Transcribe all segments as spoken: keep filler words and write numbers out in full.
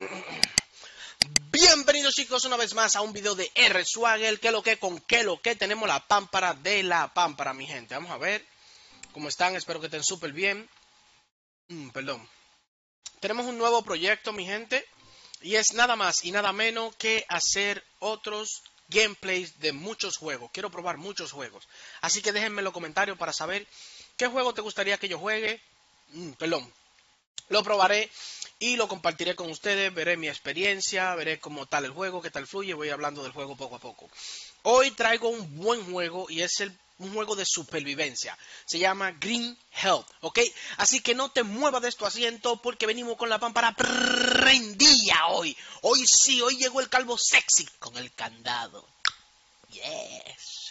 Bienvenidos chicos una vez más a un video de R Swagger. ¿Qué lo que con qué lo que tenemos la pámpara de la pámpara, mi gente? Vamos a ver cómo están, espero que estén súper bien. Mm, perdón. Tenemos un nuevo proyecto, mi gente, y es nada más y nada menos que hacer otros gameplays de muchos juegos. Quiero probar muchos juegos, así que déjenme en los comentarios para saber qué juego te gustaría que yo juegue. Mm, perdón. Lo probaré y lo compartiré con ustedes, veré mi experiencia, veré cómo tal el juego, qué tal fluye, voy hablando del juego poco a poco. Hoy traigo un buen juego y es el, un juego de supervivencia. Se llama Green Hell, ¿ok? Así que no te muevas de tu asiento porque venimos con la pámpara prendida hoy. Hoy sí, hoy llegó el calvo sexy con el candado. Yes.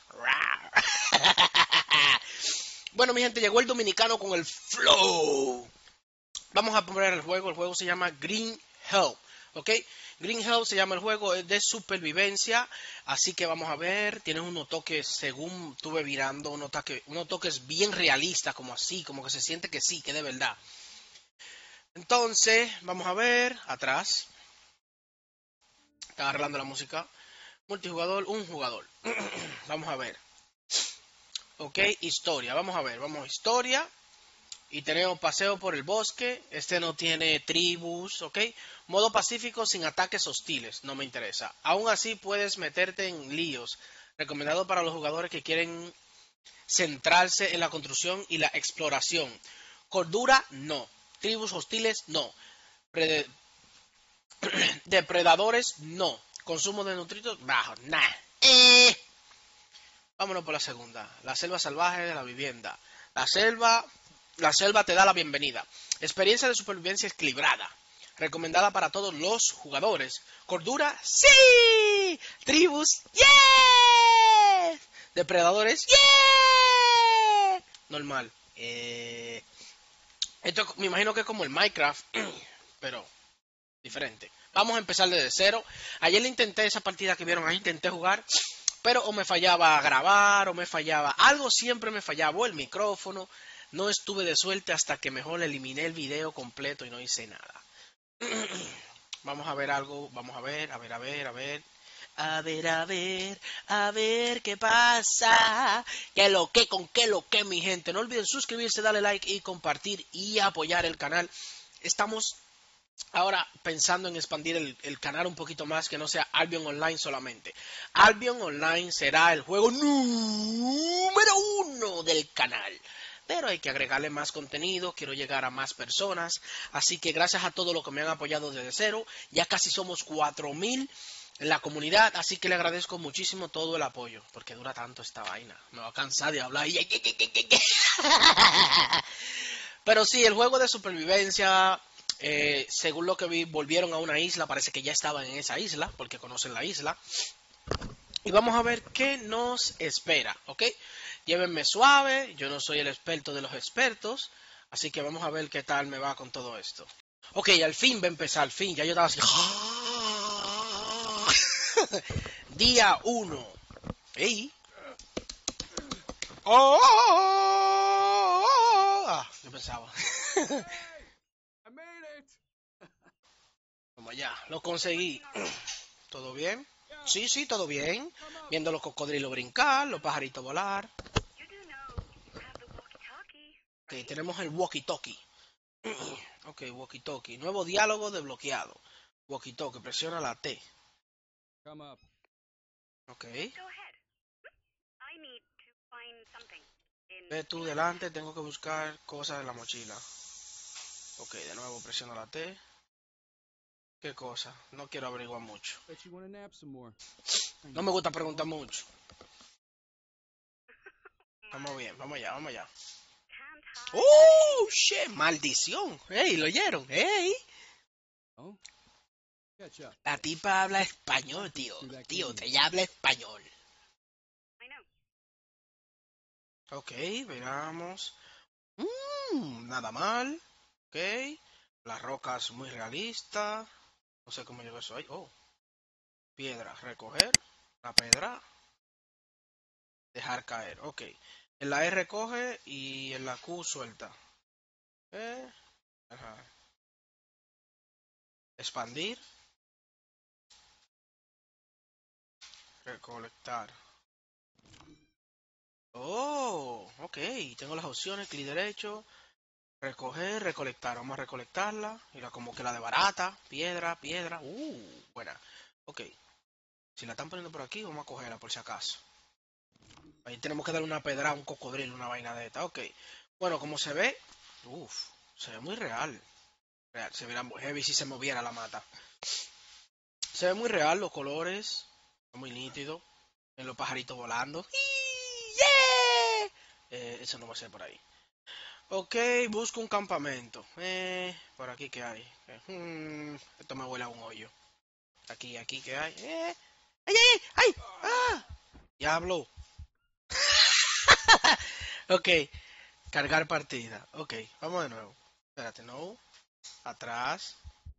Bueno, mi gente, llegó el dominicano con el flow. Vamos a poner el juego, el juego se llama Green Hell, ¿ok? Green Hell se llama el juego, es de supervivencia, así que vamos a ver, tiene unos toques, según estuve virando, unos toques, unos toques bien realistas, como así, como que se siente que sí, que de verdad. Entonces, vamos a ver, atrás, está arreglando la música, multijugador, un jugador, vamos a ver, ¿ok? Historia, vamos a ver, vamos a historia. Y tenemos paseo por el bosque. Este no tiene tribus, ¿ok? Modo pacífico sin ataques hostiles. No me interesa. Aún así puedes meterte en líos. Recomendado para los jugadores que quieren centrarse en la construcción y la exploración. Cordura, no. Tribus hostiles, no. Prede- Depredadores, no. Consumo de nutritos, bajo. Nah. Eh. Vámonos por la segunda. La selva salvaje de la vivienda. La selva, la selva te da la bienvenida. Experiencia de supervivencia equilibrada. Recomendada para todos los jugadores. Cordura, sí. Tribus, yeah. Depredadores, yeah. Normal. Eh, esto me imagino que es como el Minecraft, pero diferente. Vamos a empezar desde cero. Ayer le intenté esa partida que vieron ahí, intenté jugar, pero o me fallaba grabar o me fallaba. Algo siempre me fallaba, o el micrófono. No estuve de suerte hasta que mejor eliminé el video completo y no hice nada. Vamos a ver algo, vamos a ver, a ver, a ver, a ver. A ver, a ver, a ver qué pasa. ¿Qué lo que, con qué lo que, mi gente? No olviden suscribirse, darle like y compartir y apoyar el canal. Estamos ahora pensando en expandir el, el canal un poquito más, que no sea Albion Online solamente. Albion Online será el juego número uno del canal. Pero hay que agregarle más contenido, quiero llegar a más personas. Así que gracias a todos los que me han apoyado desde cero. Ya casi somos cuatro mil en la comunidad, así que le agradezco muchísimo todo el apoyo. Porque dura tanto esta vaina, me va a cansar de hablar. Pero sí, el juego de supervivencia, eh, según lo que vi, volvieron a una isla. Parece que ya estaban en esa isla, porque conocen la isla. Y vamos a ver qué nos espera, ¿ok? Llévenme suave, yo no soy el experto de los expertos. Así que vamos a ver qué tal me va con todo esto. Ok, al fin va a empezar, al fin. Ya yo estaba así. Día uno. ¡Ey! ¡Oh! Ah, yo pensaba. I made it. Vamos allá, lo conseguí. ¿Todo bien? Yeah, Sí, sí, todo bien. come up. Viendo los cocodrilos brincar, los pajaritos volar. You do know you have the walkie-talkie, Ok, right? tenemos el walkie-talkie. Ok, walkie-talkie. Nuevo diálogo desbloqueado. Walkie-talkie, presiona la T. Come up. Ok. Go ahead. I need to find something in Ve tú the delante, tengo que buscar cosas en la mochila. Ok, de nuevo presiona la T. ¿Qué cosa? No quiero averiguar mucho. Bet you want to nap some more. I No need me to gusta get preguntar going. mucho. Vamos bien, vamos allá, vamos allá. can't hide the ¡Oh, hate. shit! ¡Maldición! ¡Ey, lo oyeron! ¡Ey! Oh, catch up. La tipa habla There's español, lockers tío. through that Tío, canyon. ella habla español. I know. Ok, veamos. Mmm, nada mal. Ok. Las rocas muy realistas. No sé cómo llegó eso ahí. Oh. Piedra. Recoger. La piedra. Dejar caer. Ok. En la R coge y en la Q suelta. Eh. Ajá. Expandir. Recolectar. Oh, ok. Tengo las opciones, clic derecho, recoger, recolectar. Vamos a recolectarla. Mira, como que la de barata. Piedra, piedra. Uh, buena. Ok. Si la están poniendo por aquí, vamos a cogerla por si acaso. Ahí tenemos que darle una pedra a un cocodrilo, una vaina de esta. Ok. Bueno, como se ve. Uf, se ve muy real. Real. Se vería muy heavy si se moviera la mata. Se ve muy real los colores. Muy nítido. En los pajaritos volando. ¡Yeah! Eh, eso no va a ser por ahí. Ok, busco un campamento. Eh, por aquí que hay. Eh, hmm, esto me huele a un hoyo. Aquí, aquí que hay. Eh, ¡ay, ay, ay! ¡Ah! Diablo. Ok, cargar partida. Ok, vamos de nuevo. Espérate, no. Atrás.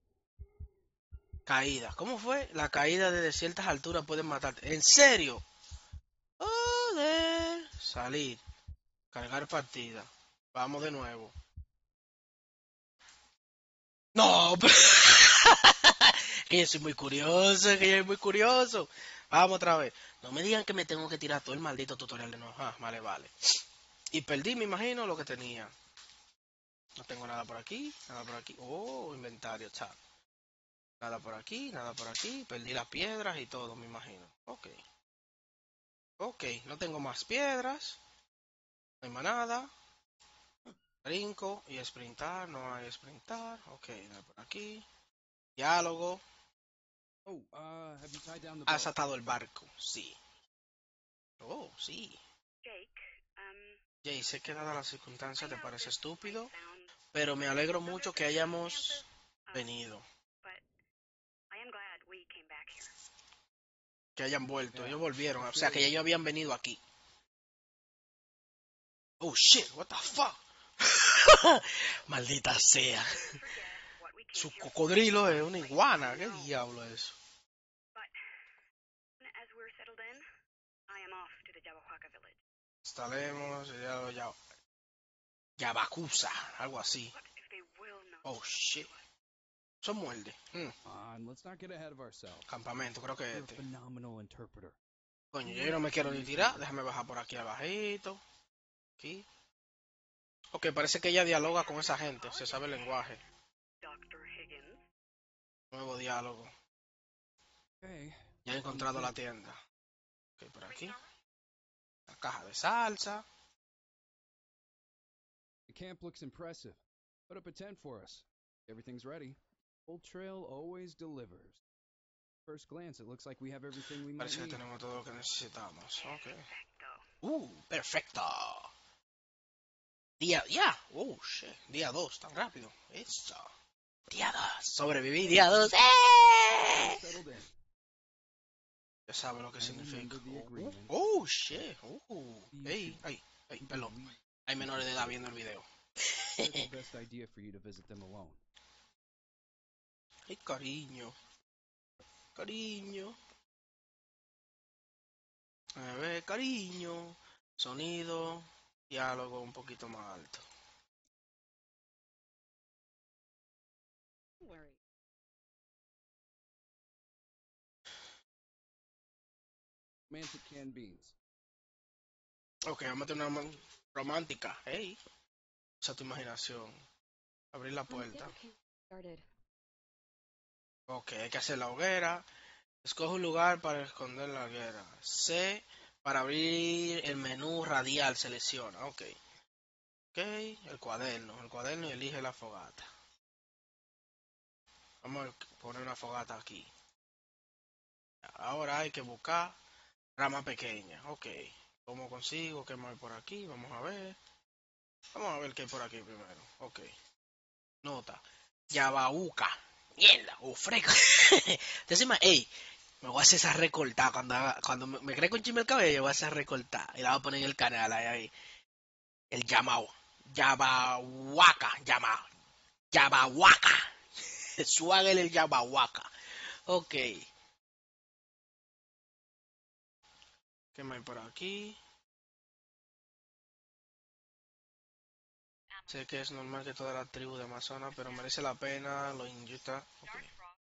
Caída. ¿Cómo fue? La caída desde ciertas alturas pueden matarte. ¿En serio? Joder. Salir. Cargar partida. Vamos de nuevo. No, pero... que yo soy muy curioso, que yo soy muy curioso. Vamos otra vez. No me digan que me tengo que tirar todo el maldito tutorial de nuevo. Ah, vale, vale. Y perdí, me imagino, lo que tenía. No tengo nada por aquí, nada por aquí. Oh, inventario, chat. Nada por aquí, nada por aquí. Perdí las piedras y todo, me imagino. Ok. Ok, no tengo más piedras. No hay más nada. Brinco y sprintar, no hay sprintar. Ok, nada por aquí. Diálogo. Oh, uh, have you tied down the Has boat? atado el barco, sí. Oh, sí. Jake, um, Jay, sé que dada las circunstancias I te know parece this might estúpido, sound pero me alegro mucho que hayamos circumstances, um, venido, but I am glad we came back here. que hayan vuelto. Yeah, Ellos volvieron, for o sea que sure. ellos habían venido aquí. Oh shit, what the fuck. Maldita sea. Forget what we came Su here for. cocodrilo es una iguana. I ¿Qué know, diablo es eso? but as we're settled in, I am off to the Jawahuaca village. Instalemos ya, ya, Yabacusa, algo así. What if they will not? Oh shit. Eso muerde. Hmm, On, let's not get ahead of ourselves. Campamento, creo que You're a este. phenomenal interpreter. Coño, We yo want no me to quiero see ni you tirar. through. Déjame bajar por aquí abajito. Aquí. Ok, parece que ella dialoga con esa gente. Se sabe el lenguaje. Doctor Higgins. Nuevo diálogo. Okay. Ya he what do you encontrado la think? tienda. Ok, por aquí. La caja de salsa. The camp looks impressive. Put up a tent for us. Everything's ready. Old Trail always delivers. First glance, it looks like we have everything we might Parece que need. tenemos todo lo que necesitamos. Ok. Perfecto. Uh, perfecto. Día, ya. Oh, shit. Día dos, tan rápido. Eso. Día dos. Sobreviví. Día dos. ¡Eh! Settled in. Ya sabe lo que And significa. remember the Oh, agreement. oh, shit. Uh. You Ey, should ay, ay, keep perdón. a lead. Hay menores de edad viendo el video. It's the best idea for you to visit them alone. Ay, cariño. Cariño. A ver, cariño. Sonido. Diálogo un poquito más alto. Don't worry. Romantic canned beans. Ok, vamos a tener una man- romántica. Hey. Usa tu imaginación. Abrir la puerta. Started. Ok, hay que hacer la hoguera. Escoge un lugar para esconder la hoguera. C. Para abrir el menú radial, selecciona. Ok. Ok, el cuaderno. El cuaderno y elige la fogata. Vamos a poner una fogata aquí. Ahora hay que buscar rama pequeña. Ok. ¿Cómo consigo? ¿Qué más hay por aquí? Vamos a ver. Vamos a ver qué hay por aquí primero. Ok. Nota. Yabaúca. Mierda. O freca. Entonces, ey, me voy a hacer esa recortada. Cuando, haga- cuando me, me crezca un chisme el cabello, voy a hacer recortada. Y la voy a poner en el canal ahí. ahí. El llamado. Yabahuaca. Llama. Yabahuaca. Suáguele el Yabahuaca. Ok. ¿Qué más hay por aquí? Sé que es normal que toda la tribu de Amazonas, pero merece la pena, lo inyecta. Okay.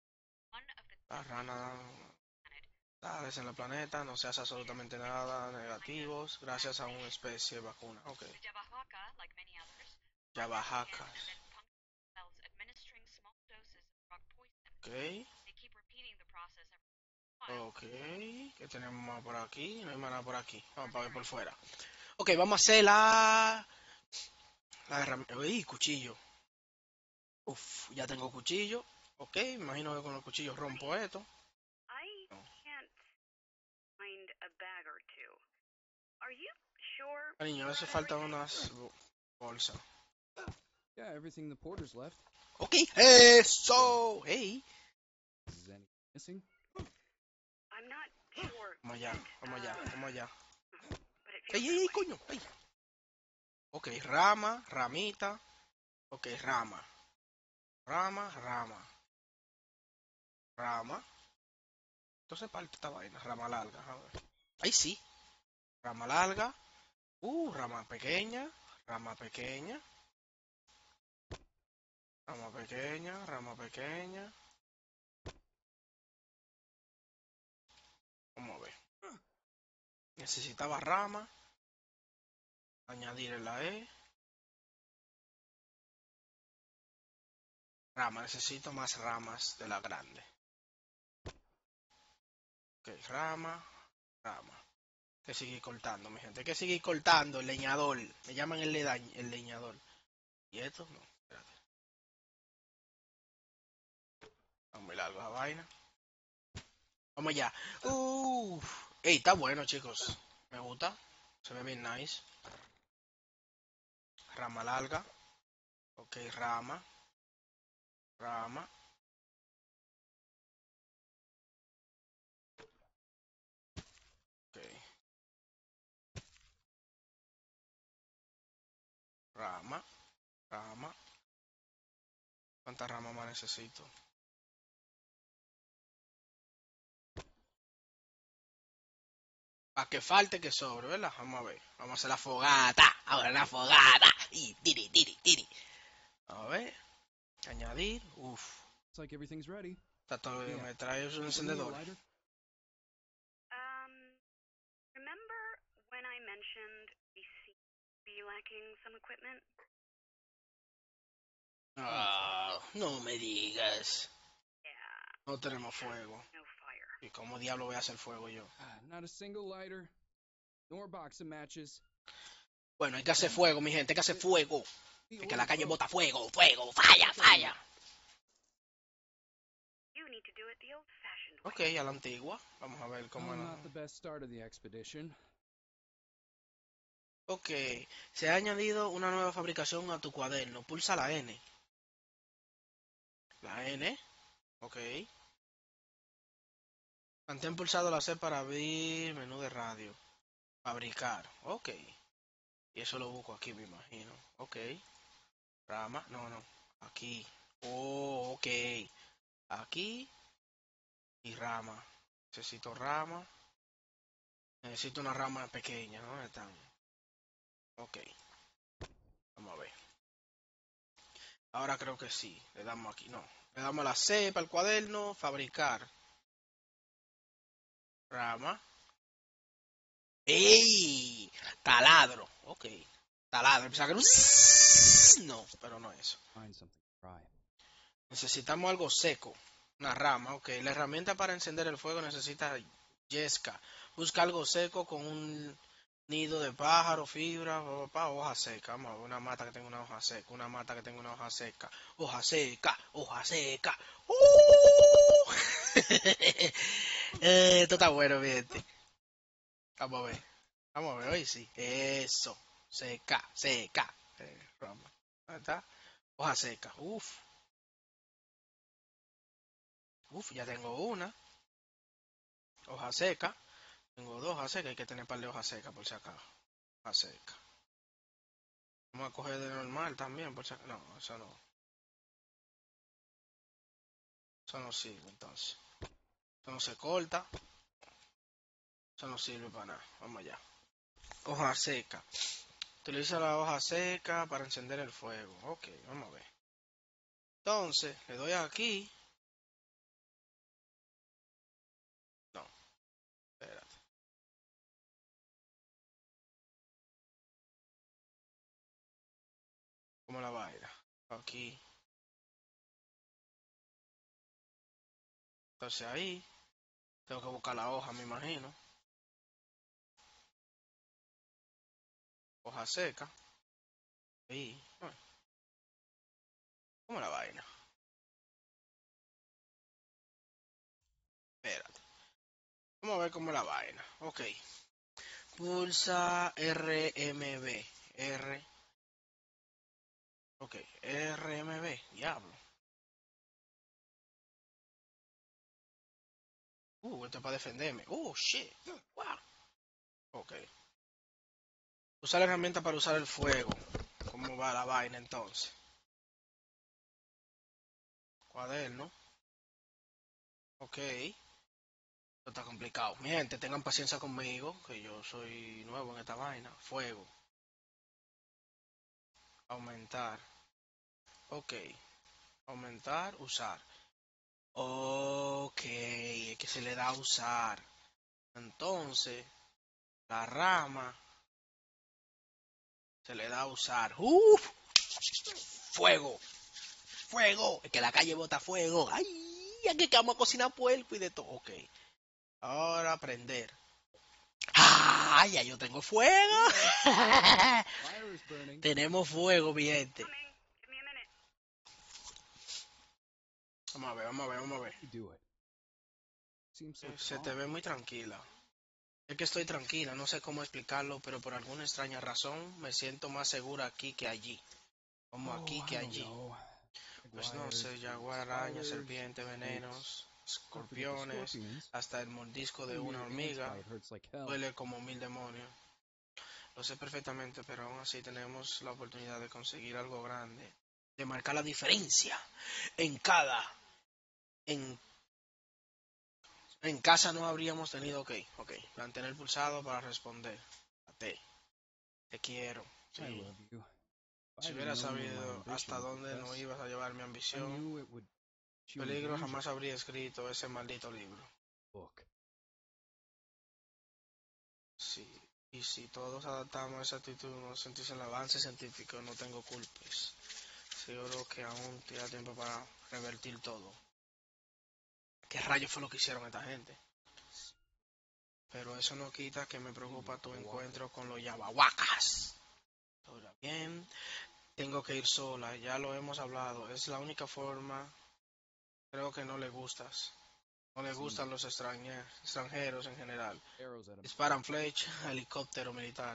La rana. Tales en el planeta, no se hace absolutamente nada, negativos, gracias a una especie de vacuna. Ok. The Jabahaka, like many others, Yabahacas. and then puncture cells administering small doses of drug poison. Ok. They keep repeating the process every while. Ok. ¿Qué tenemos más por aquí? No hay más nada por aquí. Vamos para ver por fuera. Ok, vamos a hacer la... La herramienta. Uy, cuchillo. Uf, ya tengo cuchillo. Ok, me imagino que con los cuchillos rompo esto. I No. can't find a bag or two. Are you sure? Cariño, hace falta unas bo- bolsas. Yeah, everything the porters left. Ok, eso. Hey. Is anything missing? I'm not sure. Vamos allá, vamos allá, vamos allá. But it feels ¡Ey, ey, that ey, way. coño! ¡Ey! Ok, rama, ramita. Ok, rama. Rama, rama. Rama. Entonces parte esta vaina. Rama larga. A ver. Ahí sí. Rama larga. Uh, rama pequeña. Rama pequeña. Rama pequeña. Rama pequeña. Vamos a ver. Necesitaba rama. Añadir la E. Rama. Necesito más ramas de la grande. Ok, rama. Rama. Hay que seguir cortando, mi gente. Hay que seguir cortando. El leñador. Me llaman el, ledañ- el leñador. ¿Y esto? No. Espérate. Está muy largo esa vaina. Vamos allá. Uff. Ey, está bueno, chicos. Me gusta. Se ve bien nice. Rama larga. Ok, rama. Rama. Ok. Rama. Rama. ¿Cuántas ramas más necesito? Para que falte que sobre, ¿verdad? Vamos a ver. Vamos a hacer la fogata. Ahora la fogata. Y tiri, tiri, tiri. A ver. Añadir. Uff. Looks like everything's ready. Está todo bien. Yeah. Me trae un Give me a encendedor. lighter. Um, remember when I mentioned we seem to be lacking some equipment? Ah, no me digas. Yeah, No tenemos fuego. no fire. ¿Y cómo diablo voy a hacer fuego yo? Ah, not a single lighter. Nor box of matches. Bueno, hay que hacer fuego, mi gente. Hay que hacer fuego. The Es que la oil calle broke. bota fuego. Fuego. Falla, falla. You need to do it the old-fashioned way. Ok, a la antigua. Vamos a ver cómo Oh, era. not the best start of the expedition. Ok, se ha añadido una nueva fabricación a tu cuaderno. Pulsa la N. La N. Ok. Mantén pulsado la C para abrir menú de radio. Fabricar. Ok. Y eso lo busco aquí, me imagino. Ok. Rama. No, no. Aquí. Oh, ok. Aquí. Y rama. Necesito rama. Necesito una rama pequeña. ¿Dónde están? Ok. Vamos a ver. Ahora creo que sí. Le damos aquí. No. Le damos la C para el cuaderno. Fabricar. Rama. ¡Ey! Taladro. Ok. Taladro. Pensaba que era un... No, pero no eso. Find something to try. Necesitamos algo seco. Una rama. Ok. La herramienta para encender el fuego necesita yesca. Busca algo seco con un nido de pájaro, fibra, papá, hoja seca. Vamos a ver una mata que tenga una hoja seca. Una mata que tenga una hoja seca. Hoja seca. Hoja seca. ¡Uh! Eh, esto está bueno, mi gente. Vamos a ver. Vamos a ver, hoy sí. Eso. Seca, seca. Eh, rama. ¿Dónde está? Hoja seca. Uf. Uf, ya tengo una. Hoja seca. Tengo dos hojas secas. Hay que tener un par de hojas secas por si acaso. Hoja seca. Vamos a coger de normal también por si acaso. No, eso no. Eso no sirve entonces. Eso no se corta. Eso no sirve para nada. Vamos allá. Hoja seca. Utiliza la hoja seca para encender el fuego. Ok, vamos a ver. Entonces, le doy aquí. ¿Cómo la vaina? Aquí. Entonces ahí. Tengo que buscar la hoja, me imagino. Hoja seca. Ahí. Bueno, ¿cómo la vaina? Espérate. Vamos a ver cómo la vaina. Ok. Pulsa R M B. R. Ok. R M B. Diablo. Uh, esto es para defenderme. Uh, shit. Wow. Ok. Usar la herramienta para usar el fuego. ¿Cómo va la vaina entonces? Cuaderno. Ok. Esto está complicado. Mi gente, tengan paciencia conmigo, que yo soy nuevo en esta vaina. Fuego. Aumentar. Ok. Aumentar, usar. Ok. Es que se le da a usar. Entonces, la rama se le da a usar. ¡Uf! ¡Fuego! ¡Fuego! Es que la calle bota fuego. ¡Ay! Aquí que vamos a cocinar puerco y de todo. Ok. Ahora prender. ¡Ah! Ya yo tengo fuego. Fire is burning. Tenemos fuego, mi gente. Coming. Give me a minute. Vamos a ver, vamos a ver, vamos a ver. You do it. Seems so Eh, Se te calm. ve muy tranquila. Es que estoy tranquila, no sé cómo explicarlo, pero por alguna extraña razón me siento más segura aquí que allí. Como Oh, aquí I que don't allí. know. Pues no Jaguars, sé, jaguar, araña, spiders, serpiente, snakes. venenos, Don't forget the escorpiones, scorpions. hasta el mordisco de A una mere ant hormiga. bite hurts like hell. Duele como mil demonios. Lo sé perfectamente, pero aún así tenemos la oportunidad de conseguir algo grande. De marcar la diferencia en cada... En, en casa no habríamos tenido... Ok, ok. Mantener pulsado para responder. A T. Te quiero. I Sí. love you. If I Si had hubiera known where my sabido hasta ambition would dónde take no us, ibas a llevar mi I ambición, knew it would put you in peligro danger. jamás habría escrito ese maldito libro. Book. Sí. Y si todos adaptamos esa actitud, no sentís el avance científico, no tengo culpas. Seguro que aún queda tiempo para revertir todo. ¿Qué rayos fue lo que hicieron esta gente? Pero eso no quita que me preocupa tu encuentro con los yabahuacas. Ahora bien, tengo que ir sola, ya lo hemos hablado. Es la única forma. Creo que no le gustas. No le gustan los extrañe- extranjeros en general. Arrows at him. Disparan flechas, helicóptero militar.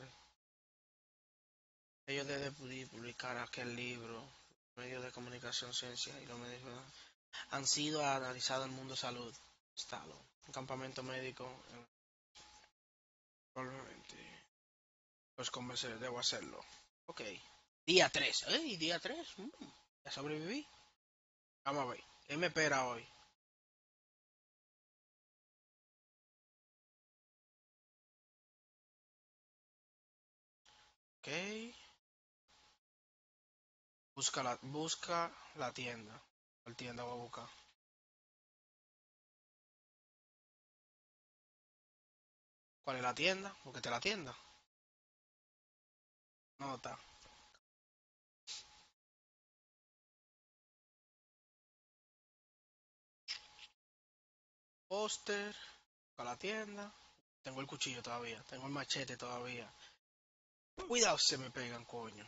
Ellos deben publicar aquel libro, medios de comunicación, ciencia y los medios han sido analizados en el mundo salud. Estado, un campamento médico. eh, Probablemente. Pues convencer, debo hacerlo. Ok. Día tres. ¡Ey! Día tres. Ya sobreviví. Vamos a ver. ¿Qué me espera hoy? Ok. Busca la, busca la tienda. ¿Cuál tienda voy a buscar? ¿Cuál es la tienda? Porque la tienda. Nota. Póster. Busca la tienda. Tengo el cuchillo todavía. Tengo el machete todavía. Cuidado si se me pegan, coño.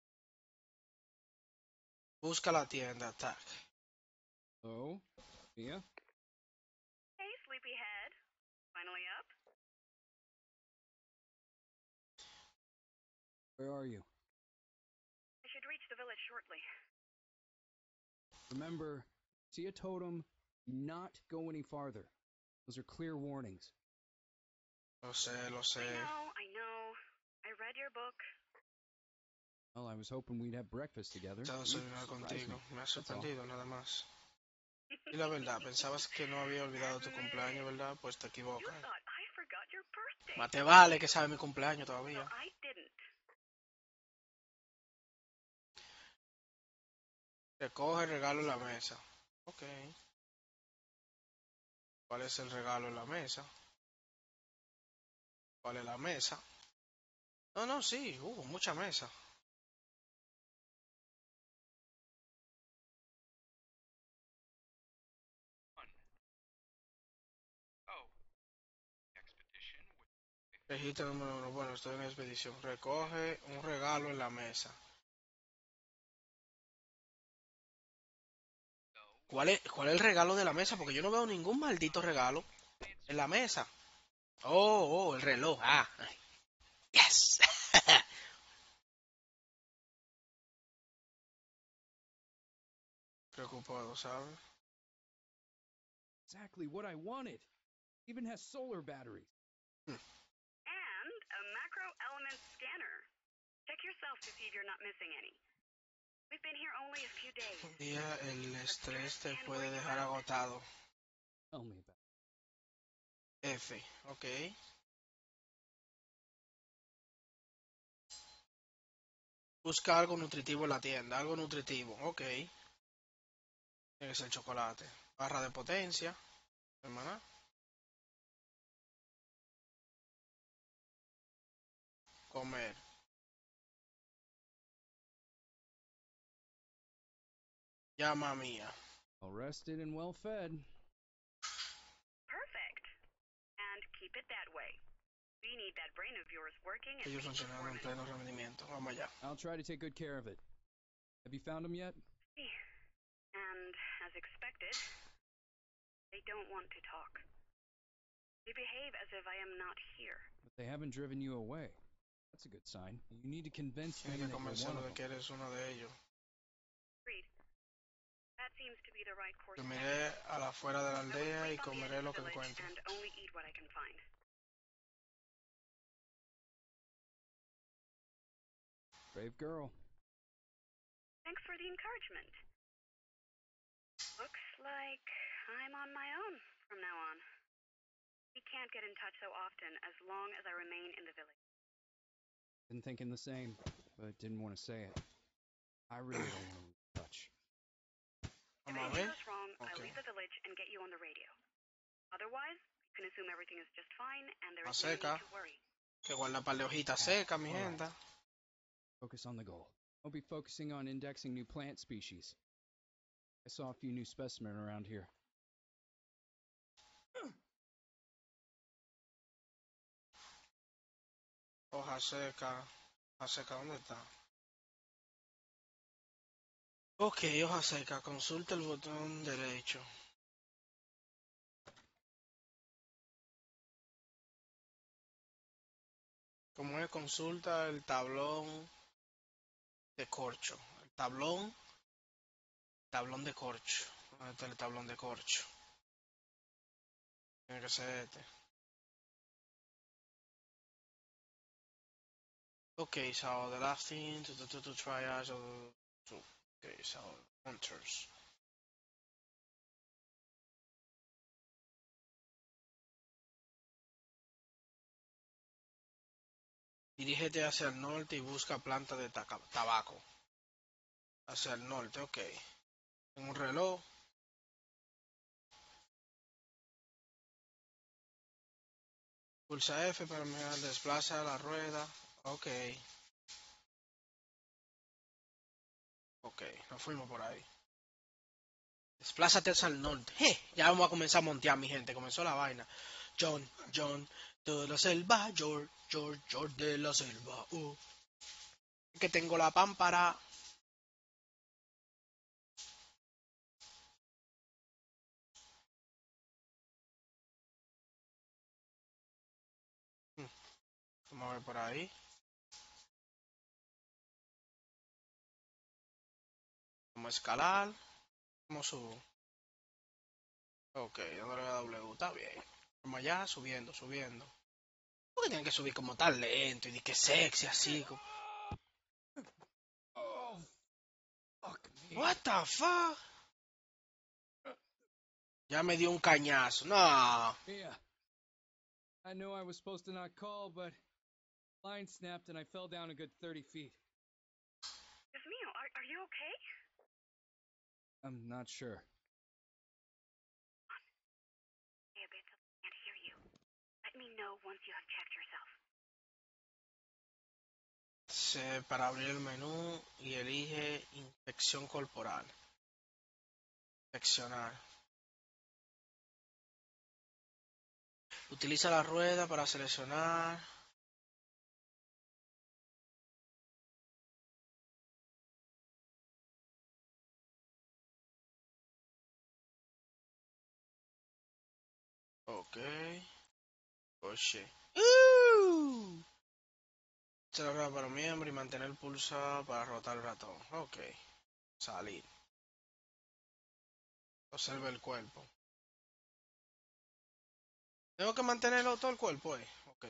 Busca la tienda. Tac. Oh, Mia? Hey, sleepyhead. Finally up? Where are you? I should reach the village shortly. Remember, see a totem, not go any farther. Those are clear warnings. Lo sé, lo sé. I know, I know. I read your book. Well, I was hoping we'd have breakfast together. Estaba You'd soñando surprise contigo. me. Me has That's all. sorprendido, nada más. Y la verdad, pensabas que no había olvidado tu cumpleaños, ¿verdad? Pues te You equivocas. thought I forgot your birthday. Más te vale que sabe mi cumpleaños Well, todavía. I didn't. Recoge el regalo en la mesa. Ok. ¿Cuál es el regalo en la mesa? ¿Cuál es la mesa? No, no, sí, hubo mucha mesa. Registro número uno. Bueno, estoy en expedición. Recoge un regalo en la mesa. ¿Cuál es, cuál es el regalo de la mesa? Porque yo no veo ningún maldito regalo en la mesa. Oh, oh, el reloj. Ah, yes. Preocupado, ¿sabes? Exactly what I wanted. Even has solar batteries. Hmm. And a macro element scanner. Check yourself to see if you're not missing any. We've been here only a few days. Un día el estrés te puede dejar agotado. Tell me about F, ok. Busca algo nutritivo en la tienda, algo nutritivo, ok. Tiene que ser chocolate. Barra de potencia, hermana. Comer. Llama mía. Well rested and well fed. Perfect. And keep it that way. We need that brain of yours working at Ellos peak funcionando en performance. pleno rendimiento. Vamos allá. I'll try to take good care of it. Have you found them yet? And as expected, they don't want to talk. They behave as if I am not here. But they haven't driven you away. That's a good sign. You need to convince them Tienes that que you're one convencerlo of de them. que eres uno de ellos. Agreed. That seems to be the right course Yo of me action. iré a la afuera de la I will aldea y sleep on the edge comeré of lo the que village encuentre. and only eat what I can find. Brave girl. Thanks for the encouragement. Looks like I'm on my own from now on. We can't get in touch so often as long as I remain in the village. Been thinking the same, but didn't want to say it. I really don't want to lose touch. If Vamos a anything ver. goes wrong, I Ok. leave the village and get you on the radio. Otherwise, you can assume everything is just fine and there is Más no need seca. to worry. Que guarda un par de hojitas secas, mi gente. Focus on the goal. I'll be focusing on indexing new plant species. I saw a few new specimens around here. Hoja seca. Hoja seca, ¿dónde está? Ok, hoja seca. Consulta el botón derecho. Como es, consulta el tablón de corcho. El tablón. Tablón de corcho. ¿Dónde está el tablón de corcho? Tiene que ser este. Okay, so the last thing to, to, to, to try out. So, to, okay, so hunters. Dirígete hacia el norte y busca planta de taca- tabaco. Hacia el norte, ok. En un reloj. Pulsa F para mirar, desplaza la rueda. Ok. Ok, nos fuimos por ahí. Desplázate hacia el norte. ¡Je! Ya vamos a comenzar a montear, mi gente. Comenzó la vaina. John, John, de la selva. George, George, George de la selva. Uh. Que tengo la pámpara. Hmm, Vamos a ver por ahí. Vamos a escalar. ¿Cómo subo? Ok, dándole a W. Está bien. Vamos allá, subiendo, subiendo. ¿Por qué tienen que subir como tan lento y de que sexy así? Como... Oh, fuck me. What the fuck? Ya me dio un cañazo. No. Yeah. I know I was supposed to not call, but line snapped and I fell down a good thirty feet. Dios mío, are, are you okay? I'm not sure. Stay a bit so I can't hear you. Let me know once you have checked yourself. Se, para abrir el menú y elige inspección corporal. Inspeccionar. Utiliza la rueda para seleccionar Ok. Oye. Uh. Se lo graba para un miembro y mantener pulsa para rotar el ratón. Ok. Salir. Observa el cuerpo. Tengo que mantenerlo todo el cuerpo, eh. Ok.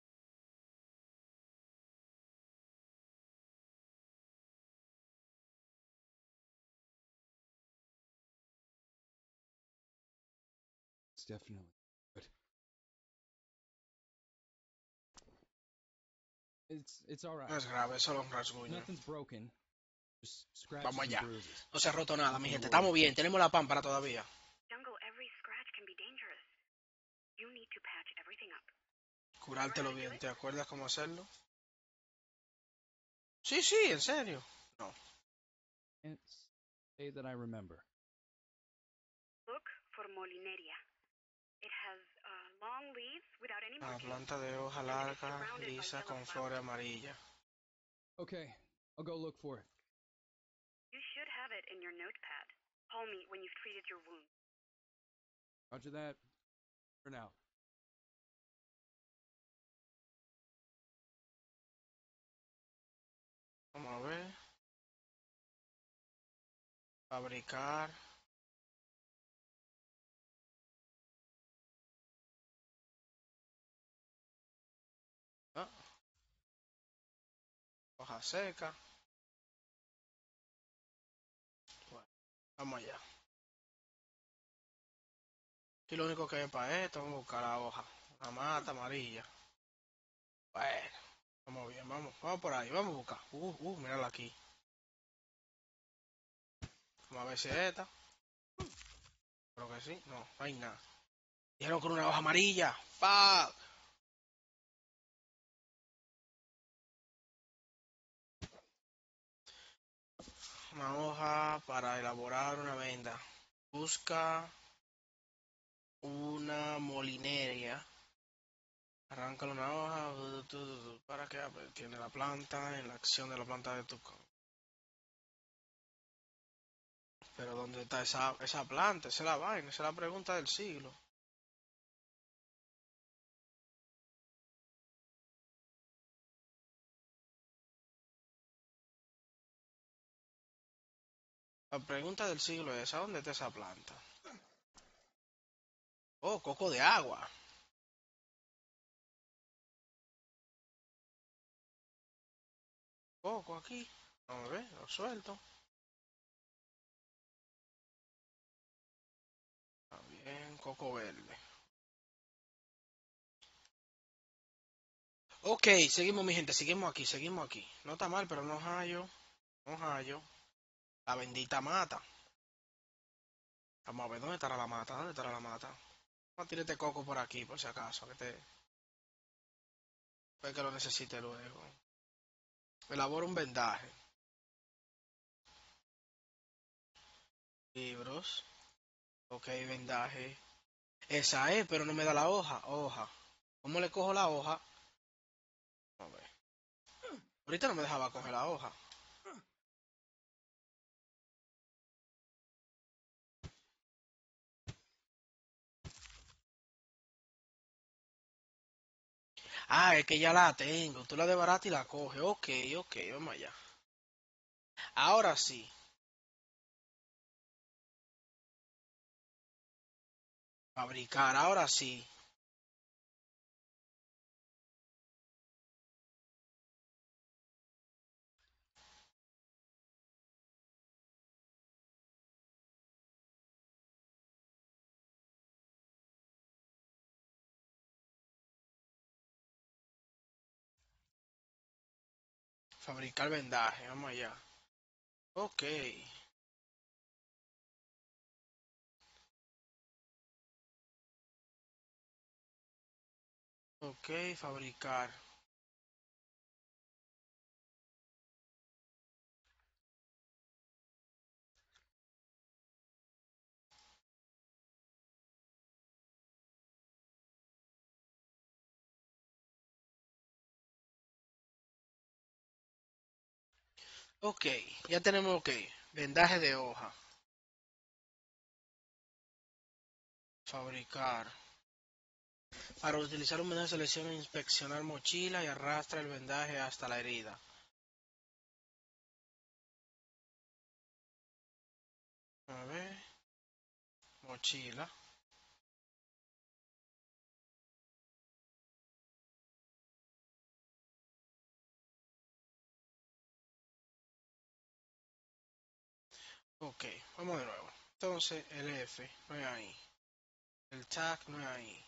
It's definitely good. It's it's all right. No es grave, es solo un rasguño. Nothing's broken. Just scratches Vamos and allá. bruises. No se ha roto nada, mi Nothing gente. to worry Estamos bien, tenemos la pámpara todavía. Jungle, every scratch can be dangerous. You need to patch everything up. Curártelo bien, ¿te acuerdas cómo hacerlo? Sí, sí, en serio. No. Can't say that I remember. Look for Molineria. It has uh, long leaves without any Una markings. planta de hoja larga, lisa, con flores amarillas. Okay, I'll go look for it. You should have it in your notepad. Call me when you've treated your wound. Roger that. For now. Vamos a ver. Fabricar. Ah. Hoja seca. Bueno, vamos allá. Aquí lo único que hay para esto, vamos a buscar la hoja. Una mata amarilla. Bueno, vamos bien, vamos, vamos por ahí, vamos a buscar. Uh, uh, mírala aquí. Vamos a ver si es esta. Creo que sí, no, no hay nada. Dijeron con una hoja amarilla. ¡Fuck! Una hoja para elaborar una venda. Busca una molineria. Arranca una hoja. Para que tiene la planta en la acción de la planta de tu. Pero ¿dónde está esa, esa planta? Esa es la vaina, esa es la pregunta del siglo. La pregunta del siglo es, ¿a dónde está esa planta? Oh, coco de agua. Coco aquí. Vamos a ver, lo suelto. Está bien, coco verde. Ok, seguimos mi gente, seguimos aquí, seguimos aquí. No está mal, pero no hallo. No hallo. La bendita mata. Vamos a ver, ¿dónde estará la mata? ¿Dónde estará la mata? Vamos a tirar este coco por aquí, por si acaso, que te... Pues que lo necesite luego. Elabora un vendaje. Libros. Ok, vendaje. Esa es, pero no me da la hoja. Hoja. ¿Cómo le cojo la hoja? A ver. Ahorita no me dejaba coger la hoja. Ah, es que ya la tengo. Tú la desbaratas y la coges. Ok, ok, vamos allá. Ahora sí. Fabricar, ahora sí. Fabricar vendaje, vamos allá. Ok. Ok, fabricar. Ok, ya tenemos ok. Vendaje de hoja. Fabricar. Para utilizar un menú de selección, inspeccionar mochila y arrastra el vendaje hasta la herida. A ver, mochila. Ok, vamos de nuevo. Entonces, el F no es ahí. El tag no es ahí.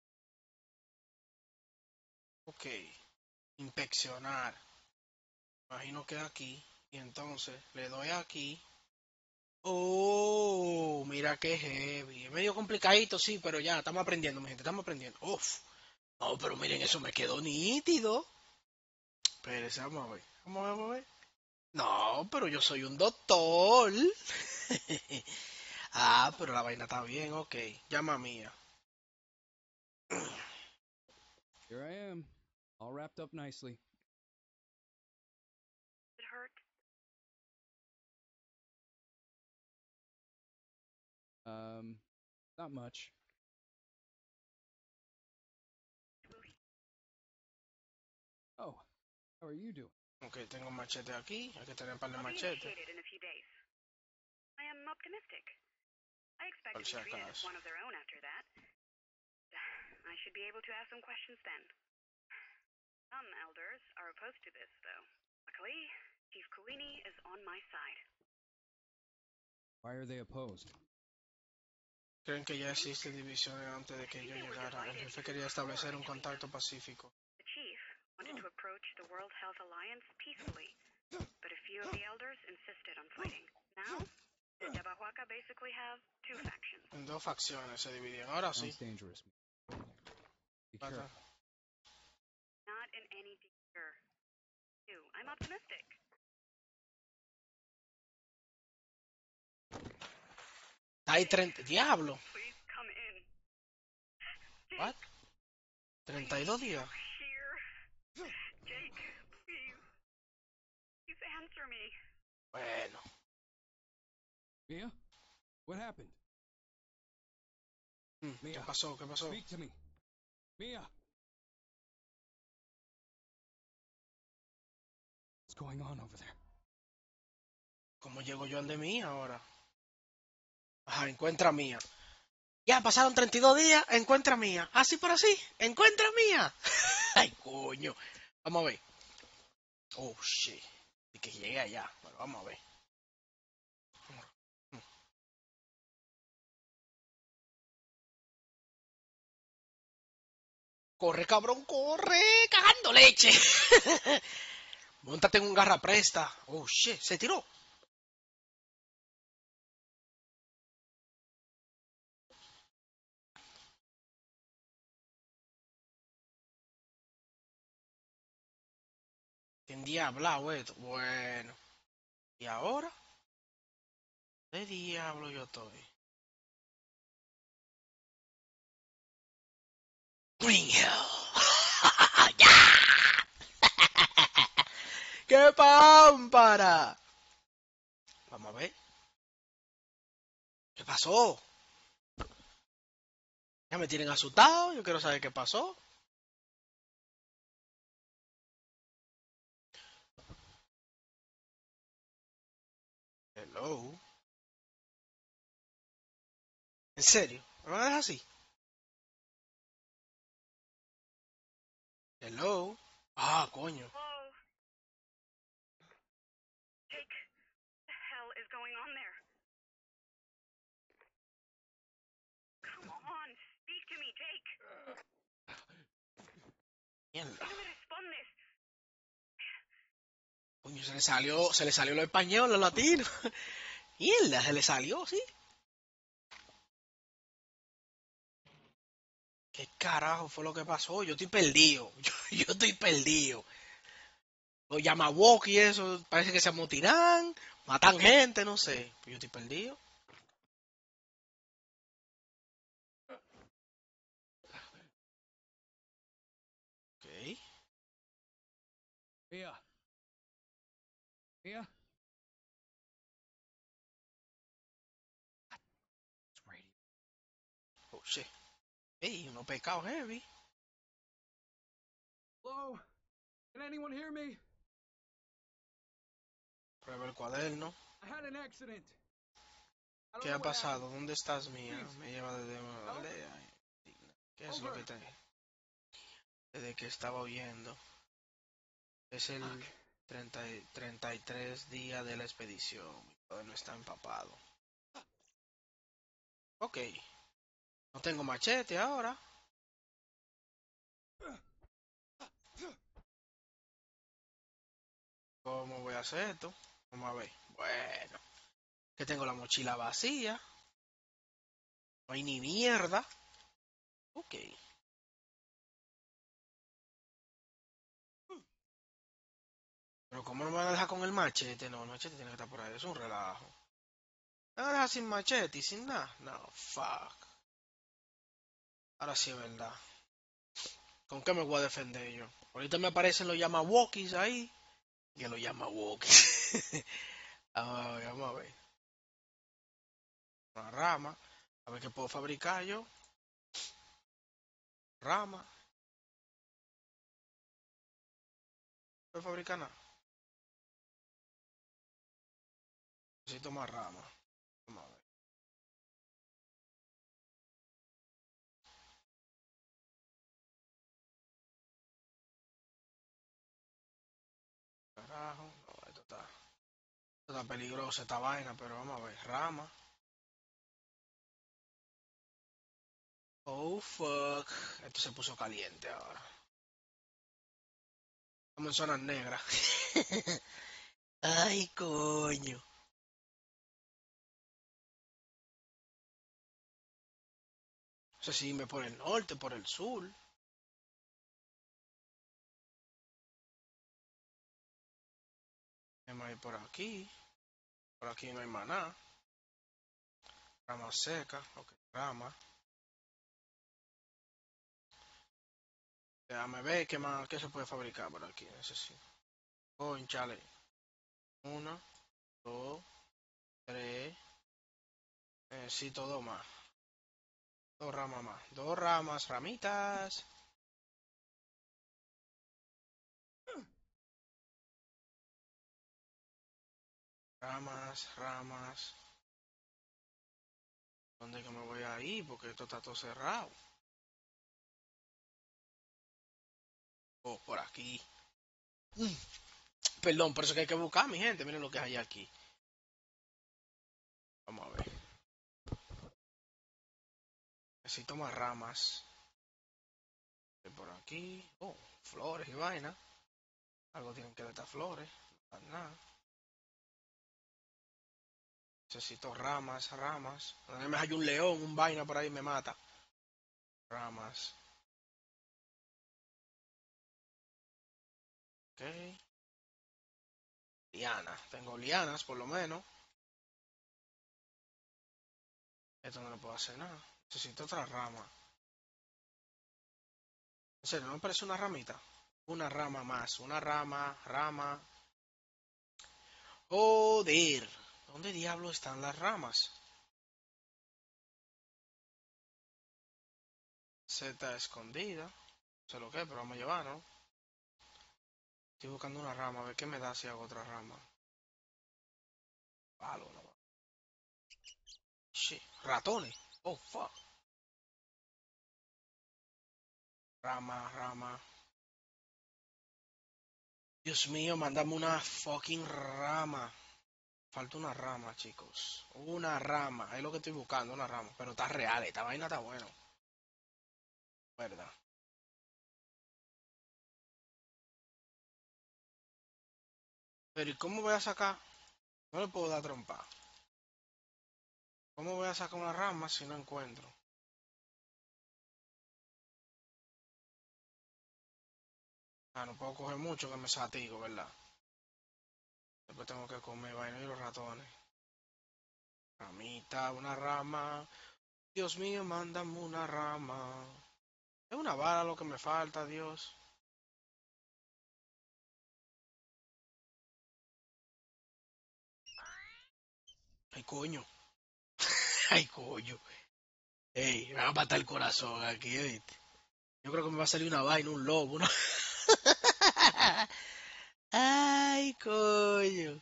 Ok, inspeccionar. Imagino que aquí. Y entonces le doy aquí. Oh, mira qué heavy. Es medio complicadito, sí, pero ya, estamos aprendiendo, mi gente, estamos aprendiendo. Uf. No, pero miren, eso me quedó nítido. Espérense, vamos a ver. Vamos a ver, vamos a ver. No, pero yo soy un doctor. Ah, pero la vaina está bien, ok. Llama mía. Here I am, all wrapped up nicely. It hurt. Um, not much. Oh, how are you doing? Ok, tengo machete aquí. Hay que tener un par de I'll be machetes. initiated in a few days. I am optimistic. I expect Por to si be treated as acaso. one of their own after that. I should be able to ask some questions then. Some elders are opposed to this, though. Luckily, Chief Kulini is on my side. Why are they opposed? Creen que ya existe divisiones antes de que yo llegara. El jefe quería establecer un contacto pacífico. The chief wanted to approach the World Health Alliance peacefully, but a few of the elders insisted on fighting. Now, the Yabahuaca basically have two factions. En dos facciones se dividían. Ahora sí. Sounds dangerous. Be Pasa. careful. Not in any danger. Too. I'm optimistic. Hay treinta. Diablo. Please come in. What? treinta y dos días. Here. Jake, please. Please answer me. Bueno. Mia? What happened? Mm, ¿Qué Mia, pasó? ¿Qué pasó? speak to me. Mia! What's going on over there? ¿Cómo llego yo al de mía ahora? Ajá, encuentra mía. Ya pasaron treinta y dos días, encuentra mía. Así por así, encuentra mía. Ay, coño. Vamos a ver. Oh, shit. Y que llegue allá. Bueno, vamos a ver. Corre, cabrón, corre. Cagando leche. Móntate en un garra presta. Oh, shit. Se tiró. ¿Qué diablo esto? Bueno. ¿Y ahora? ¿Qué diablo yo estoy? Green Hill. ¡Ya! ¡Qué pámpara! Vamos a ver. ¿Qué pasó? Ya me tienen asustado. Yo quiero saber qué pasó. Hello. ¿En serio? ¿Me van a dejar así? Hello. Ah, coño. Hello? Jake, what the hell is going on there? Come on, speak to me, Jake. Mierda. No me respondes. Coño, se le salió, se le salió lo español, lo latino. Mierda, se le salió, sí. ¿Qué carajo fue lo que pasó? Yo estoy perdido. Yo, yo estoy perdido. Los Yamawok y eso, parece que se amotinan, matan gente, no sé. Yo estoy perdido. Ok. Mia! Mia? It's radio. Oh, shit. Ey, uno pecado heavy. Hello? Can anyone hear me? Prueba el cuaderno. I had an accident. I don't ¿Qué know ha what pasado? happened. ¿Dónde estás, mía? Please. Me lleva desde una Help? aldea. ¿Qué es lo Over. que te... Desde que estaba huyendo. Es el Fuck. treinta y- treinta y tres día de la expedición. Todavía no está empapado. Ok. No tengo machete ahora. ¿Cómo voy a hacer esto? Vamos a ver. Bueno. Que tengo la mochila vacía. No hay ni mierda. Ok. Pero ¿cómo no me van a dejar con el machete? No, el machete tiene que estar por ahí. Es un relajo. ¿Me van a dejar sin machete y sin nada? No, fuck. Ahora sí es verdad. ¿Con qué me voy a defender yo? Ahorita me aparecen los Yamawokis ahí. Que los Yamawokis. Vamos a ver, vamos a ver. Una rama. A ver qué puedo fabricar yo. Rama. No puedo fabricar nada. Necesito más rama. Vamos a ver. Carajo. No, esto está, esto está peligroso esta vaina, pero vamos a ver. Rama. Oh, fuck. Esto se puso caliente ahora. Estamos en zonas negras. Ay, coño. No sé si me por el norte, por el sur. Me voy por aquí. Por aquí no hay maná. Rama seca. Ok, rama. Déjame ver qué más, qué se puede fabricar por aquí. Necesito. Conchale. Una, dos, tres. Necesito dos más. Dos ramas más. Dos ramas, ramitas. Ramas, ramas. ¿Dónde que me voy a ir? Porque esto está todo cerrado. Oh, por aquí. Mm, Perdón, por eso que hay que buscar, mi gente. Miren lo que hay aquí. Vamos a ver. Necesito más ramas. Por aquí. Oh, flores y vaina. Algo tienen que de estas flores. Nada. Necesito ramas, ramas. Además hay un león, un vaina por ahí me mata. Ramas. Ok. Liana. Tengo lianas por lo menos. Esto no le puedo hacer nada. Necesito otra rama. En serio, ¿no me parece una ramita? Una rama más. Una rama, rama. Joder. ¿Dónde diablo están las ramas? Z escondida. No sé lo que, pero vamos a llevar, ¿no? Estoy buscando una rama. A ver qué me da si hago otra rama. Palo, no. Shit. Ratones. Oh, fuck. Rama, rama. Dios mío, mándame una fucking rama. Falta una rama, chicos. Una rama. Es lo que estoy buscando, una rama. Pero está real, esta vaina está bueno. ¿Verdad? Pero ¿y cómo voy a sacar? No le puedo dar trompa. ¿Cómo voy a sacar una rama si no encuentro? Ah, no puedo coger mucho que me satigo, ¿verdad? Después tengo que comer vaina y los ratones. Ramita, una rama. Dios mío, mándame una rama. Es una vara lo que me falta, Dios. Ay, coño. Ay, coño. Ey, me va a matar el corazón aquí, ¿viste? Yo creo que me va a salir una vaina, un lobo, ¿no? Ay, coño.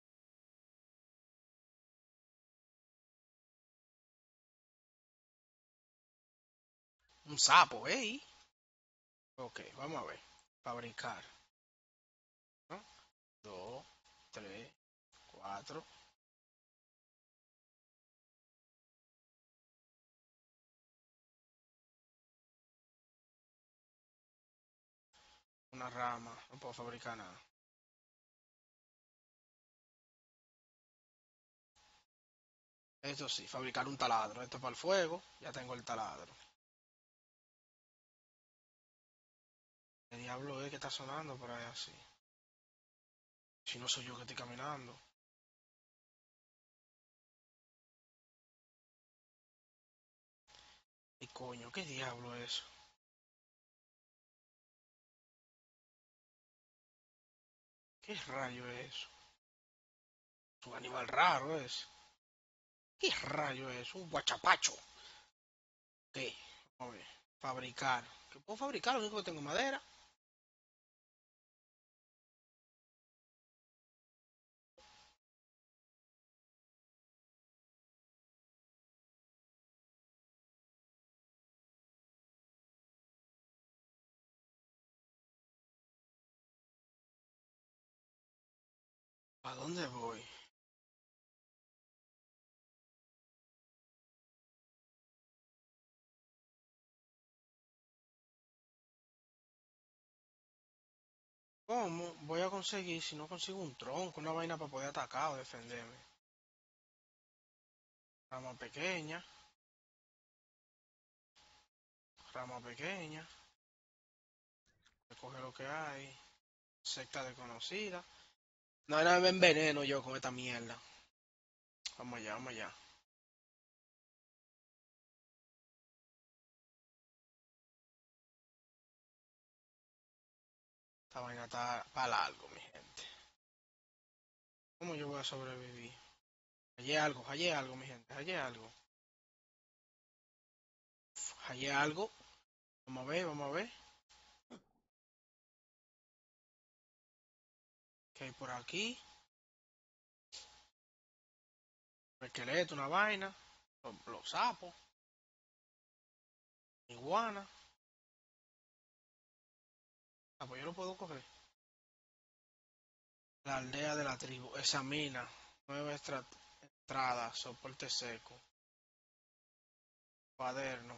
Un sapo, ey. Ok, vamos a ver. Fabricar. ¿No? Dos, tres, cuatro. Una rama. No puedo fabricar nada. Esto sí, fabricar un taladro. Esto para el fuego. Ya tengo el taladro. ¿Qué diablo es que está sonando por ahí así? Si no soy yo que estoy caminando. ¿Y coño, qué diablo es eso? ¿Qué rayo es eso? Es un animal raro es. ¿Qué rayo es? Un guachapacho. ¿Qué? Vamos a ver. Fabricar. ¿Qué puedo fabricar? Lo único que tengo es madera. ¿A dónde voy? ¿Cómo voy a conseguir si no consigo un tronco, una vaina para poder atacar o defenderme? Rama pequeña, rama pequeña, recoge lo que hay, secta desconocida. No, no me enveneno yo con esta mierda. Vamos allá, vamos allá. Esta vaina está para largo, mi gente. ¿Cómo yo voy a sobrevivir? Hallé algo, hallé algo, mi gente, hallé algo. Hallé algo. Vamos a ver, vamos a ver. ¿Qué hay por aquí? Un esqueleto, una vaina. Los, los sapos. Iguana. Ah, pues yo lo puedo coger. La aldea de la tribu. Examina. Nueva estra- entrada. Soporte seco. Cuaderno.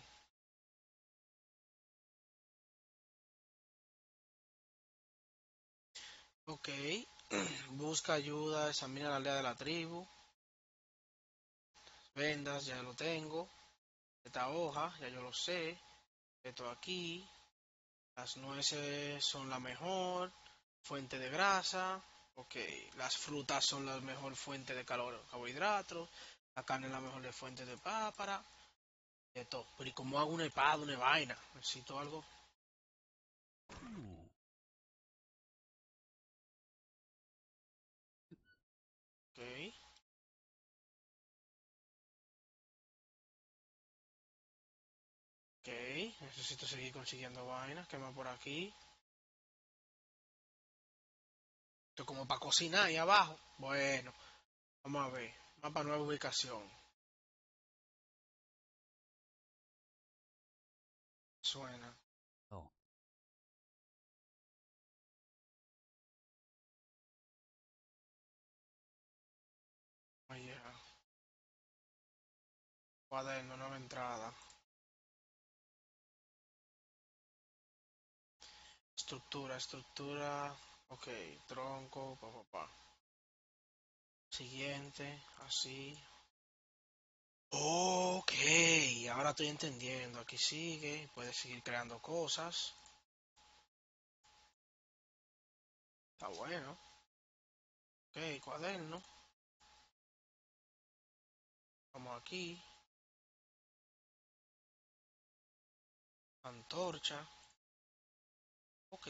Ok. Busca ayuda. Examina la aldea de la tribu. Vendas, ya lo tengo. Esta hoja, ya yo lo sé. Esto aquí. Las nueces son la mejor fuente de grasa. Ok. Las frutas son la mejor fuente de calor, carbohidratos. La carne es la mejor fuente de pápara. Esto. Pero ¿y cómo hago una espada, una vaina? Necesito algo. Ok. Ok. Necesito seguir consiguiendo vainas. ¿Qué más por aquí? Esto es como para cocinar ahí abajo. Bueno. Vamos a ver. Mapa nueva ubicación. Suena. Oh, Oye. Cuaderno, nueva entrada. Estructura, estructura. Ok. Tronco. Pa, pa, pa. Siguiente. Así. Ok. Ahora estoy entendiendo. Aquí sigue. Puedes seguir creando cosas. Está bueno. Ok. Cuaderno. Vamos aquí. Antorcha. Ok.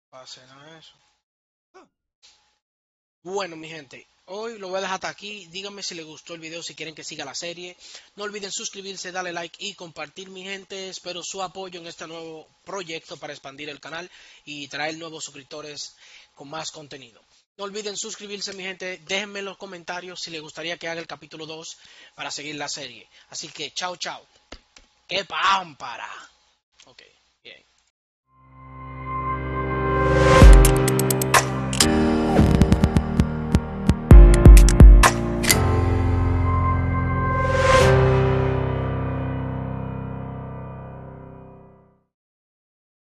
Pasen a eso. Bueno, mi gente, hoy lo voy a dejar hasta aquí. Díganme si les gustó el video, si quieren que siga la serie. No olviden suscribirse, darle like y compartir, mi gente. Espero su apoyo en este nuevo proyecto para expandir el canal y traer nuevos suscriptores con más contenido. No olviden suscribirse, mi gente. Déjenme en los comentarios si les gustaría que haga el capítulo dos para seguir la serie. Así que, chao, chao. ¡Qué pámpara! Ok, bien.